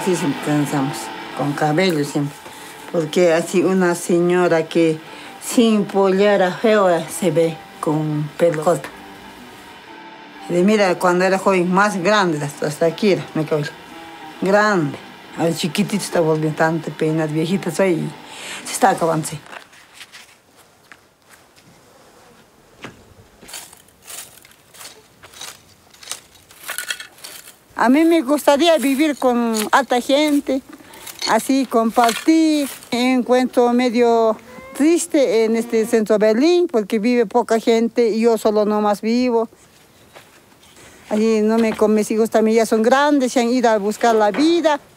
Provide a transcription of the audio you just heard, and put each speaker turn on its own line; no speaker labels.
Sí, siempre pensamos, con cabello siempre. Porque así una señora que sin pollera fea se ve con pelo corto. Y mira, cuando era joven, más grande, hasta aquí era mi cabello. Grande. Ahora chiquitito está volviendo tanto peinas viejitas ahí. Se está acabando, sí. A mí me gustaría vivir con alta gente, así compartir. Encuentro medio triste en este centro de Berlín porque vive poca gente y yo solo nomás vivo. Allí no con mis hijos también ya son grandes, se han ido a buscar la vida.